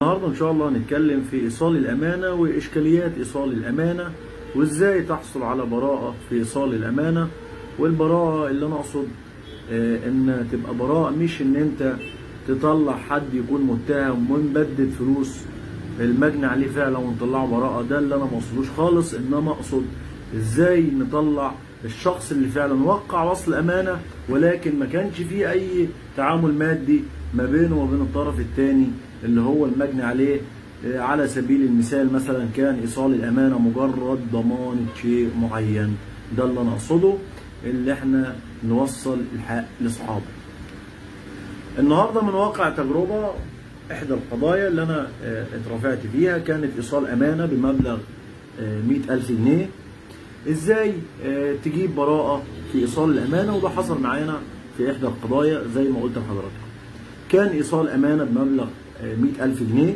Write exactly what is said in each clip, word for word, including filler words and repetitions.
النهارده ان شاء الله هنتكلم في ايصال الامانه واشكاليات ايصال الامانه وازاي تحصل على براءه في ايصال الامانه. والبراءه اللي انا اقصد آه ان تبقى براءه، مش ان انت تطلع حد يكون متهم ونبدد فلوس المجني عليه فعلا ونطلعه براءه، ده اللي انا ما اقصدوش خالص. انما اقصد ازاي نطلع الشخص اللي فعلا وقع وصل امانه ولكن ما كانش فيه اي تعامل مادي ما بينه وبين الطرف الثاني اللي هو المجني عليه. على سبيل المثال مثلا كان ايصال الامانه مجرد ضمان شيء معين، ده اللي انا اقصده، اللي احنا نوصل الحق لاصحابه. النهارده من واقع تجربه، احدى القضايا اللي انا اترفعت فيها كانت ايصال امانه بمبلغ مئة ألف جنيه. ازاي تجيب براءه في ايصال الامانه؟ وده حصل معانا في احدى القضايا زي ما قلت لحضراتكم. كان ايصال امانه بمبلغ مئة ألف جنيه،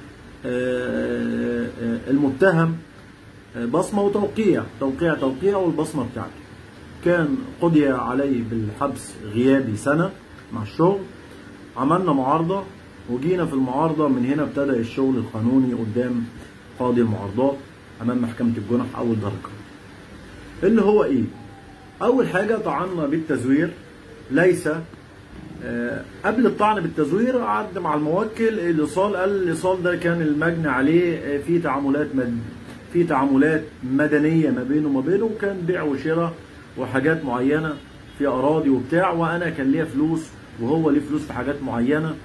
المتهم بصمه وتوقيع، توقيع توقيع والبصمه بتاعته. كان قضي عليه بالحبس غيابي سنه مع الشغل. عملنا معارضه وجينا في المعارضه، من هنا ابتدى الشغل القانوني قدام قاضي المعارضات امام محكمه الجنح اول درجه. اللي هو ايه؟ اول حاجه طعنا بالتزوير. ليس أه قبل الطعن بالتزوير قعد مع الموكل الايصال، قال الايصال ده كان المجني عليه في تعاملات مد في تعاملات مدنيه ما بينه وما بينه، وكان بيع وشراء وحاجات معينه في اراضي وبتاع، وانا كان ليا فلوس وهو ليه فلوس في حاجات معينه.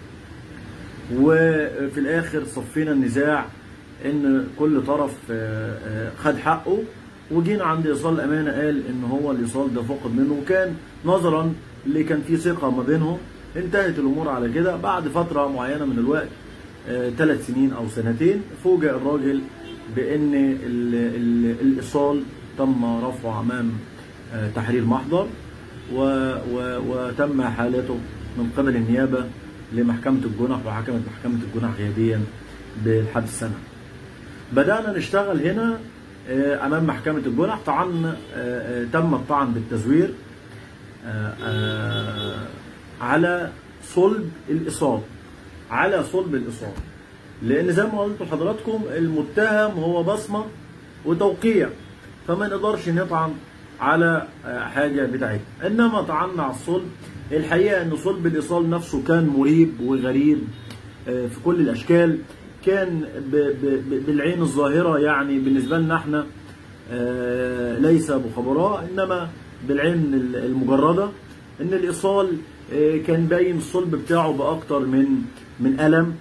وفي الاخر صفينا النزاع ان كل طرف خد حقه، وجينا عند ايصال الامانه قال ان هو الايصال ده فقد منه، وكان نظرا اللي كان في ثقه ما بينهم انتهت الامور على كده. بعد فتره معينه من الوقت ثلاث سنين او سنتين فوجئ الراجل بان ال ال الايصال تم رفعه امام آه تحرير محضر و و وتم حالته من قبل النيابه لمحكمه الجنح، وحكمت محكمه الجنح غيابيا بالحبس سنه. بدانا نشتغل هنا آه امام محكمه الجنح. طعن آه آه تم الطعن بالتزوير آه آه على صلب الايصال، على صلب الايصال، لان زي ما قلت لحضراتكم المتهم هو بصمه وتوقيع، فما نقدرش نطعن على حاجه بتاعتنا. انما طعنا على الصلب. الحقيقه ان صلب الايصال نفسه كان مريب وغريب في كل الاشكال. كان بالعين الظاهره يعني بالنسبه لنا احنا ليس بخبراء، انما بالعين المجرده ان الايصال كان باين الصلب بتاعه باكتر من من قلم.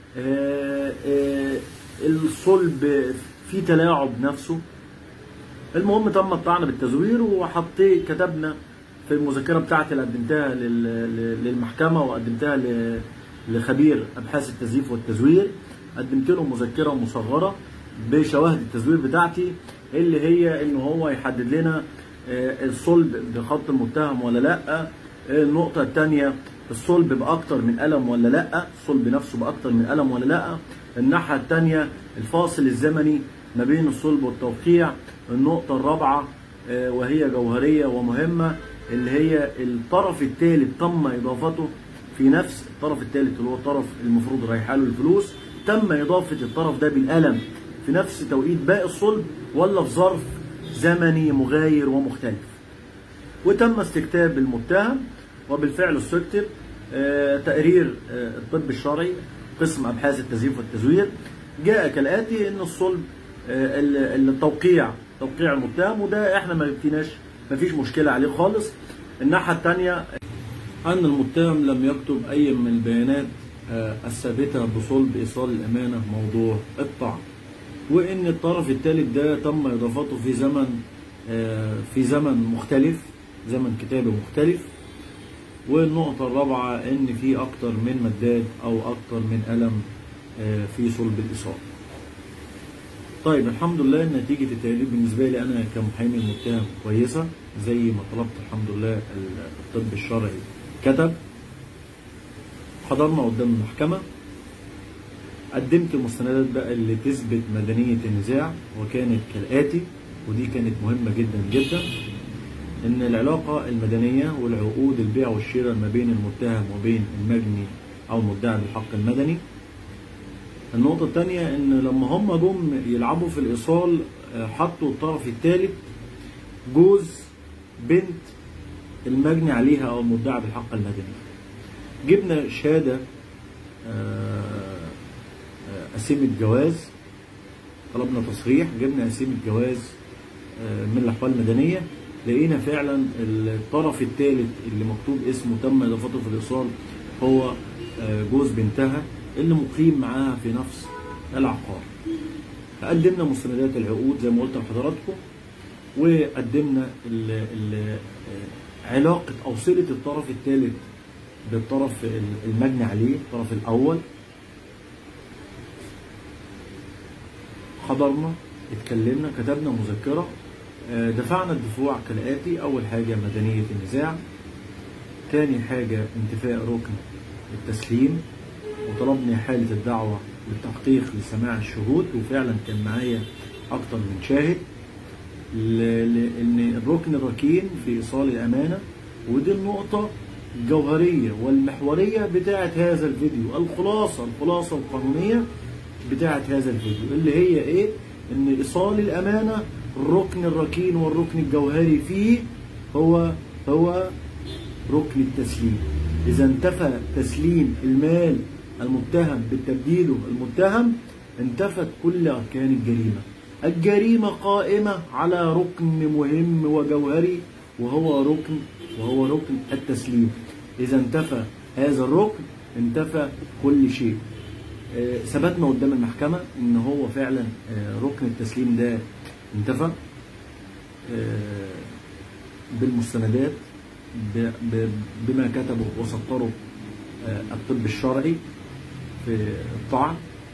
الصلب فيه تلاعب نفسه. المهم تم الطعن بالتزوير، وحطيت كتبنا في المذكره بتاعتي اللي قدمتها للمحكمه وقدمتها لخبير ابحاث التزييف والتزوير، قدمت له مذكره مصغره بشواهد التزوير بتاعتي اللي هي ان هو يحدد لنا الصلب بخط المتهم ولا لا. النقطه الثانيه الصلب باكتر من قلم ولا لا، الصلب نفسه باكتر من قلم ولا لا. الناحيه الثانيه الفاصل الزمني ما بين الصلب والتوقيع. النقطه الرابعه وهي جوهريه ومهمه، اللي هي الطرف الثالث تم اضافته في نفس الطرف الثالث اللي هو الطرف المفروض رايحه له الفلوس، تم اضافه الطرف ده بالقلم في نفس توقيت باقي الصلب ولا في ظرف زمني مغاير ومختلف. وتم استكتاب المتهم، وبالفعل استكتب آه تقرير آه الطب الشرعي قسم ابحاث التزييف والتزوير جاء كالاتي: ان الصلب آه التوقيع توقيع المتهم، وده احنا ما فيناش ما فيش مشكله عليه خالص. الناحيه الثانيه ان المتهم لم يكتب اي من البيانات آه الثابته بصلب ايصال الامانه موضوع الطعن، وان الطرف الثالث ده تم اضافته في زمن آه في زمن مختلف، زمن كتابه مختلف. والنقطة الرابعة إن في أكتر من مداد أو أكتر من قلم في صلب الإيصال. طيب الحمد لله نتيجة التقرير بالنسبة لي أنا كمحامي المتهم كويسة زي ما طلبت. الحمد لله الطب الشرعي كتب. حضرنا قدام المحكمة، قدمت المستندات بقى اللي تثبت مدنية النزاع، وكانت كالآتي، ودي كانت مهمة جدا جدا: إن العلاقة المدنية والعقود البيع والشراء ما بين المتهم وبين المجني أو المدعي بالحق المدني النقطة الثانية إن لما هم جم يلعبوا في الإيصال حطوا الطرف الثالث جوز بنت المجني عليها أو المدعى بالحق المدني. جبنا شهادة قسيمة جواز، طلبنا تصريح، جبنا قسيمة جواز من الأحوال المدنية، لقينا فعلا الطرف الثالث اللي مكتوب اسمه تم إضافته في الإيصال هو جوز بنتها اللي مقيم معاها في نفس العقار. قدمنا مستندات العقود زي ما قلت لحضراتكم، وقدمنا ال ال علاقة أو صلة الطرف الثالث بالطرف المجني عليه، الطرف الأول. حضرنا، اتكلمنا، كتبنا مذكرة، دفعنا الدفوع كالآتي: أول حاجة مدنية النزاع، تاني حاجة انتفاء ركن التسليم، وطلبنا حالة الدعوة للتحقيق لسماع الشهود، وفعلا كان معايا أكتر من شاهد، لأن الركن الركين في إيصال الأمانة، ودي النقطة الجوهرية والمحورية بتاعة هذا الفيديو، الخلاصة الخلاصة القانونية بتاعة هذا الفيديو اللي هي إيه؟ إن إيصال الأمانة الركن الركين والركن الجوهري فيه هو هو ركن التسليم. إذا انتفى تسليم المال المتهم بتبديله المتهم انتفت كل أركان الجريمة. الجريمة قائمة على ركن مهم وجوهري وهو ركن وهو ركن التسليم. إذا انتفى هذا الركن انتفى كل شيء. آه ثبتنا قدام المحكمة إن هو فعلا آه ركن التسليم ده انتفى آه بالمستندات بما كتبه وسطره آه الطب الشرعي في الطعن.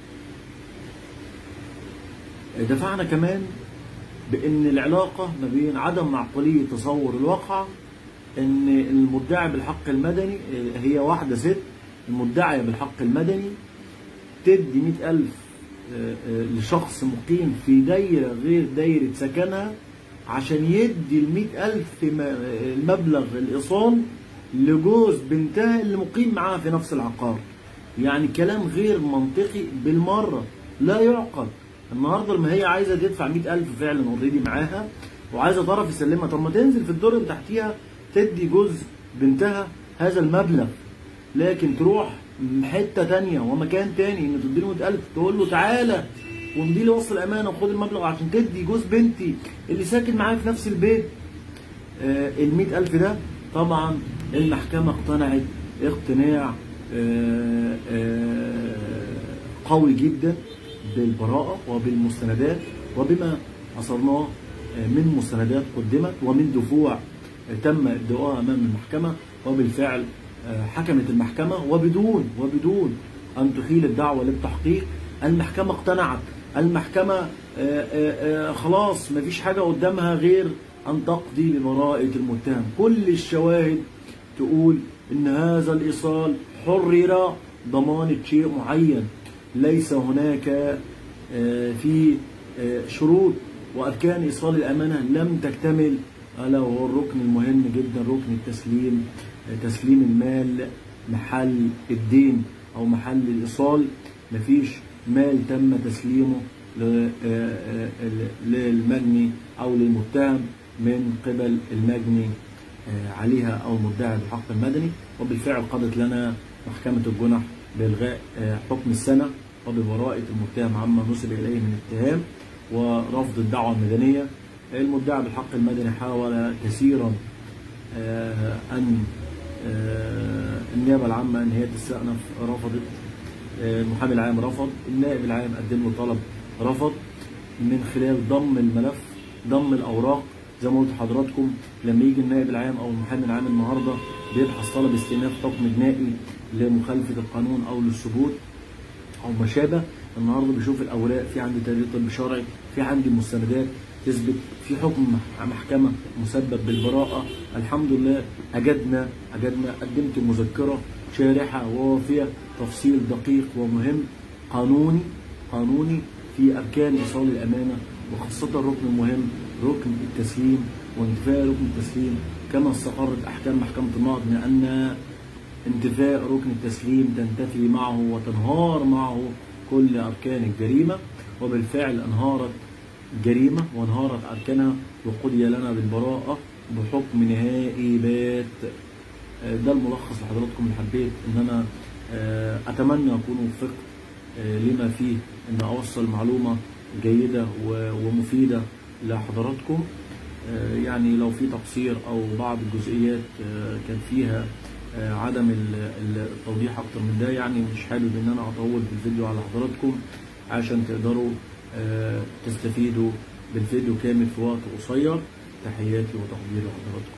دفعنا كمان بأن العلاقة ما بين عدم معقولية تصور الواقع، أن المدعي بالحق المدني هي واحدة ست المدعية بالحق المدني تدي مئة ألف لشخص مقيم في دايرة غير دايرة سكنها عشان يدي المئة ألف المبلغ الإيصال لجوز بنتها اللي مقيم معاها في نفس العقار. يعني كلام غير منطقي بالمرة، لا يعقل. النهارده لما هي عايزه تدفع مئة ألف فعلا اوريدي معاها وعايزه طرف يسلمها، طب ما تنزل في الدور اللي تحتيها تدي جوز بنتها هذا المبلغ، لكن تروح حته ثانيه ومكان ثاني ان تدي له مئة ألف تقول له تعالى وامضي لي وصل امانه وخد المبلغ عشان تدي جوز بنتي اللي ساكن معايا في نفس البيت آه ال مئة ألف ده. طبعا المحكمه اقتنعت اقتناع آه آه قوي جدا بالبراءة وبالمستندات وبما أصرناه من مستندات قدمت ومن دفوع تم ادعائها أمام المحكمة، وبالفعل حكمت المحكمة وبدون وبدون أن تحيل الدعوة للتحقيق. المحكمة اقتنعت، المحكمة خلاص مفيش حاجة قدامها غير أن تقضي ببراءة المتهم. كل الشواهد تقول إن هذا الإيصال حرر ضمانة شيء معين، ليس هناك في شروط وأركان إيصال الأمانة لم تكتمل، ألا وهو الركن المهم جدا ركن التسليم، تسليم المال محل الدين أو محل الإيصال. مفيش مال تم تسليمه للمجني أو للمتهم من قبل المجني عليها أو المدعي بالحق المدني. وبالفعل قضت لنا محكمة الجنح بإلغاء حكم السنة وببراءة المتهم عما نسب إليه من اتهام ورفض الدعوة المدنية. المدعي بالحق المدني حاول كثيرا أن النيابة العامة أن هي تستأنف، رفضت. المحامي العام رفض، النائب العام قدم له طلب رفض، من خلال ضم الملف ضم الأوراق. زي ما قلت لحضراتكم لما يجي النائب العام أو المحامي العام النهارده بيبحث طلب استئناف حكم جنائي لمخالفة القانون أو للثبوت أو ما شابه، النهارده بيشوف الأوراق، في عندي تقرير طب شرعي، في عندي مستندات تثبت، في حكم محكمة مسبب بالبراءة. الحمد لله أجدنا أجدنا قدمت مذكرة شارحة ووافية، تفصيل دقيق ومهم قانوني قانوني في أركان إيصال الأمانة، وخاصة الركن المهم ركن التسليم وانتفاء ركن التسليم، كما استقرت أحكام محكمة النقض من أن انتفاء ركن التسليم تنتفي معه وتنهار معه كل أركان الجريمة، وبالفعل انهارت الجريمة وانهارت أركانها وقضي لنا بالبراءة بحكم نهائي بات. ده الملخص لحضراتكم اللي حبيت ان انا اتمنى اكون وفقت لما فيه ان اوصل معلومة جيدة ومفيدة لحضراتكم. يعني لو في تقصير او بعض الجزئيات كان فيها عدم التوضيح اكتر من ده، يعني مش حابب ان انا اطول في الفيديو على حضراتكم عشان تقدروا تستفيدوا بالفيديو كامل في وقت قصير. تحياتي وتقديري لحضراتكم.